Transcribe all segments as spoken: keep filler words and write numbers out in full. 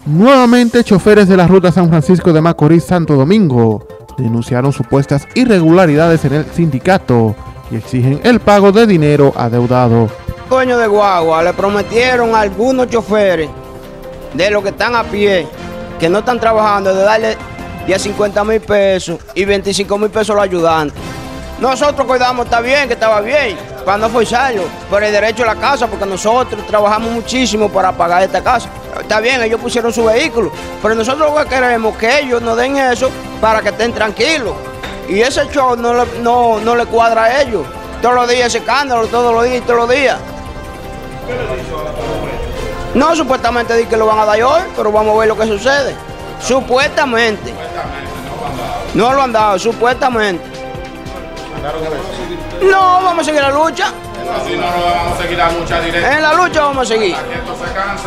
Nuevamente, choferes de la ruta San Francisco de Macorís-Santo Domingo denunciaron supuestas irregularidades en el sindicato y exigen el pago de dinero adeudado. Dueños de guagua le prometieron a algunos choferes de los que están a pie, que no están trabajando, de darle diez, cincuenta mil pesos y veinticinco mil pesos a los ayudantes. Nosotros cuidamos, está bien, que estaba bien, para no forzarlo, por el derecho a la casa, porque nosotros trabajamos muchísimo para pagar esta casa. Está bien, ellos pusieron su vehículo, pero nosotros lo que queremos es que ellos nos den eso para que estén tranquilos. Y ese show no le, no, no le cuadra a ellos. Todos los días ese escándalo, todos los días y todos los días. ¿Qué le dijo a la tormenta? No, supuestamente di que lo van a dar hoy, pero vamos a ver lo que sucede. Supuestamente. Supuestamente no lo han dado. No lo han dado, supuestamente. Claro que sí. No, vamos a seguir la lucha. Así no lo vamos a seguir la lucha directa. En la lucha vamos a seguir. Hasta que esto se canse.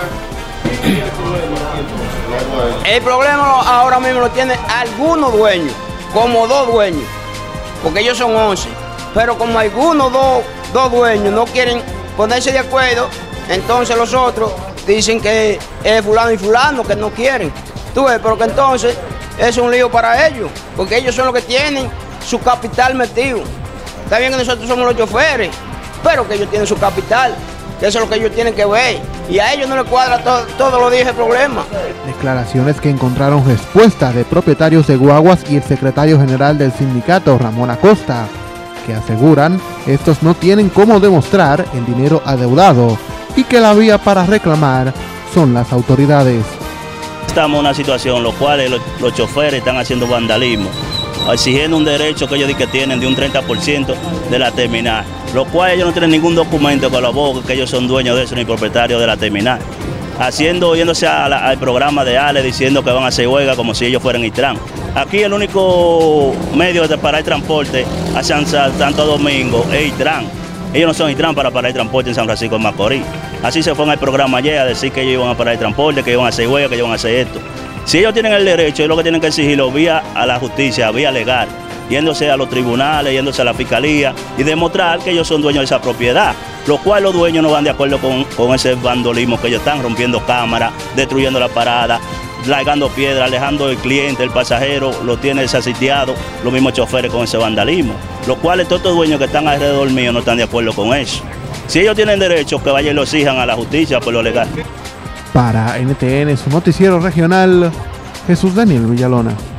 Lo bueno. El problema ahora mismo lo tienen algunos dueños, como dos dueños, porque ellos son once. Pero como algunos dos, dos dueños no quieren ponerse de acuerdo, entonces los otros dicen que es fulano y fulano, que no quieren. Tú ves, pero que entonces es un lío para ellos, porque ellos son los que tienen su capital metido. Está bien que nosotros somos los choferes, pero que ellos tienen su capital, que eso es lo que ellos tienen que ver. Y a ellos no les cuadra todo, todos los días el problema. Declaraciones que encontraron respuesta de propietarios de guaguas y el secretario general del sindicato, Ramón Acosta, que aseguran estos no tienen cómo demostrar el dinero adeudado y que la vía para reclamar son las autoridades. Estamos en una situación en la cual los, los choferes están haciendo vandalismo, exigiendo un derecho que ellos dicen que tienen de un treinta por ciento de la terminal, lo cual ellos no tienen ningún documento que lo abogue que ellos son dueños de eso ni propietarios de la terminal, haciendo, yéndose a la, al programa de Ale diciendo que van a hacer huelga como si ellos fueran Intran. Aquí el único medio de parar el transporte a San Santo Domingo es Intran. Ellos no son Intran para parar el transporte en San Francisco de Macorís. Así se fue en el programa ayer a decir que ellos iban a parar el transporte, que iban a hacer huelga, que ellos iban a hacer esto. Si ellos tienen el derecho, es lo que tienen que exigirlo vía a la justicia, vía legal, yéndose a los tribunales, yéndose a la fiscalía y demostrar que ellos son dueños de esa propiedad, lo cual los dueños no van de acuerdo con, con ese vandalismo que ellos están rompiendo cámaras, destruyendo la parada, largando piedras, alejando el cliente, el pasajero, lo tiene desasitiado, los mismos choferes con ese vandalismo, los cuales todos estos dueños que están alrededor mío no están de acuerdo con eso. Si ellos tienen derecho, que vayan y lo exijan a la justicia por lo legal. Para N T N, su noticiero regional, Jesús Daniel Villalona.